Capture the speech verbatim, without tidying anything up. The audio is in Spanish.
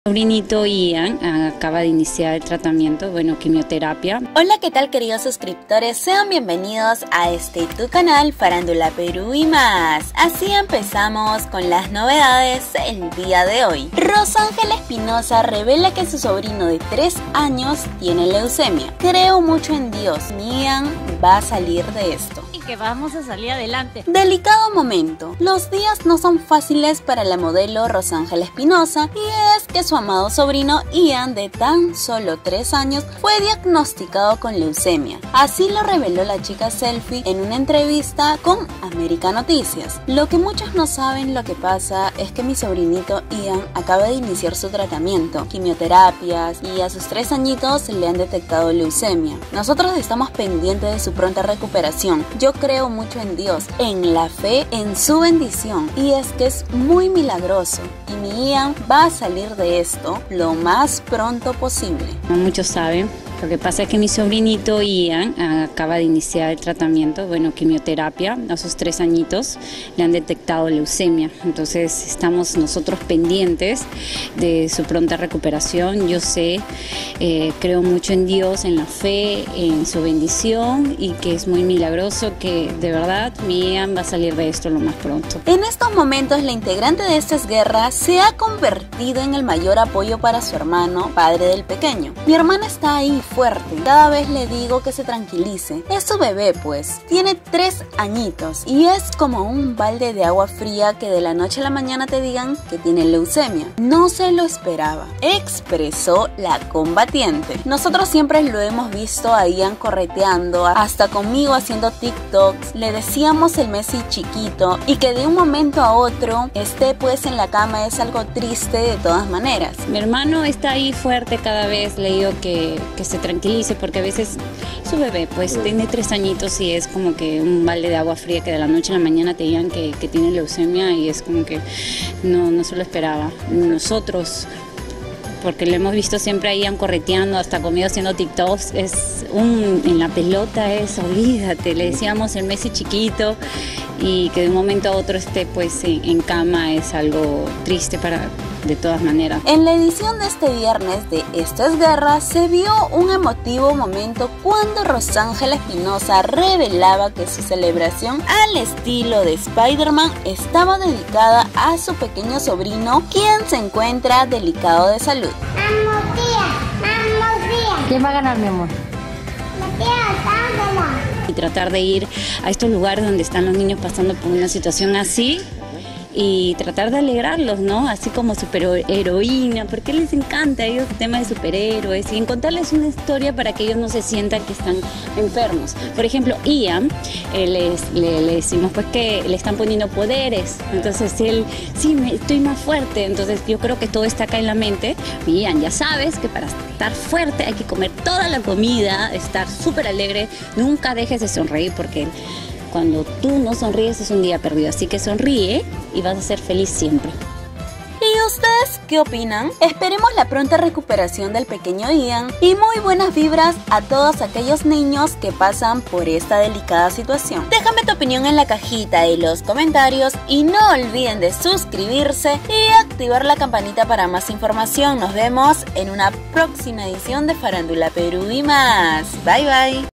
Sobrinito Ian acaba de iniciar el tratamiento, bueno, quimioterapia. Hola, ¿qué tal, queridos suscriptores? Sean bienvenidos a este tu canal Farándula Perú y más. Así empezamos con las novedades el día de hoy. Rosángela Espinosa revela que su sobrino de tres años tiene leucemia. Creo mucho en Dios, Ian va a salir de esto. Y que vamos a salir adelante. Delicado momento. Los días no son fáciles para la modelo Rosángela Espinosa, y es que su amado sobrino Ian, de tan solo tres años, fue diagnosticado con leucemia. Así lo reveló la chica selfie en una entrevista con América Noticias. Lo que muchos no saben, lo que pasa es que mi sobrinito Ian acaba de iniciar su tratamiento, quimioterapias, y a sus tres añitos le han detectado leucemia. Nosotros estamos pendientes de su pronta recuperación. Yo creo mucho en Dios, en la fe, en su bendición, y es que es muy milagroso, y mi Ian va a salir de esto lo más pronto posible. Como muchos saben, lo que pasa es que mi sobrinito Ian acaba de iniciar el tratamiento, bueno, quimioterapia. A sus tres añitos le han detectado leucemia, entonces estamos nosotros pendientes de su pronta recuperación. Yo sé, eh, creo mucho en Dios, en la fe, en su bendición, y que es muy milagroso, que de verdad mi Ian va a salir de esto lo más pronto. En estos momentos, la integrante de estas guerras se ha convertido en el mayor apoyo para su hermano, padre del pequeño. Mi hermana está ahí fuerte, cada vez le digo que se tranquilice. Es su bebé, pues, tiene tres añitos, y es como un balde de agua fría que de la noche a la mañana te digan que tiene leucemia. No se lo esperaba, expresó la combatiente. Nosotros siempre lo hemos visto a Ian correteando, hasta conmigo haciendo TikToks. Le decíamos el Messi chiquito, y que de un momento a otro esté pues en la cama es algo triste de todas maneras. Mi hermano está ahí fuerte, cada vez le digo que, que se tranquilice, porque a veces su bebé pues tiene tres añitos y es como que un balde de agua fría que de la noche a la mañana te digan que, que tiene leucemia, y es como que no, no se lo esperaba. Nosotros, porque lo hemos visto siempre ahí correteando, hasta conmigo haciendo TikToks, es un, en la pelota es, olvídate, le decíamos el Messi chiquito, y que de un momento a otro esté pues en, en cama es algo triste para, de todas maneras. En la edición de este viernes de Esto es Guerra se vio un emotivo momento cuando Rosángela Espinosa revelaba que su celebración al estilo de Spider-Man estaba dedicada a su pequeño sobrino, quien se encuentra delicado de salud. Vamos, tía, vamos, tía. ¿Quién va a ganar, mi amor? La tía, dándela. Y tratar de ir a estos lugares donde están los niños pasando por una situación así, y tratar de alegrarlos, ¿no? Así como superheroína, porque les encanta a ellos el tema de superhéroes, y encontrarles una historia para que ellos no se sientan que están enfermos. Por ejemplo, Ian, eh, les, le, le decimos pues que le están poniendo poderes, entonces él, sí, me, estoy más fuerte, entonces yo creo que todo está acá en la mente. Ian, ya sabes que para estar fuerte hay que comer toda la comida, estar súper alegre, nunca dejes de sonreír, porque cuando tú no sonríes es un día perdido, así que sonríe y vas a ser feliz siempre. ¿Y ustedes qué opinan? Esperemos la pronta recuperación del pequeño Ian, y muy buenas vibras a todos aquellos niños que pasan por esta delicada situación. Déjame tu opinión en la cajita de los comentarios, y no olviden de suscribirse y activar la campanita para más información. Nos vemos en una próxima edición de Farándula Perú y más. Bye bye.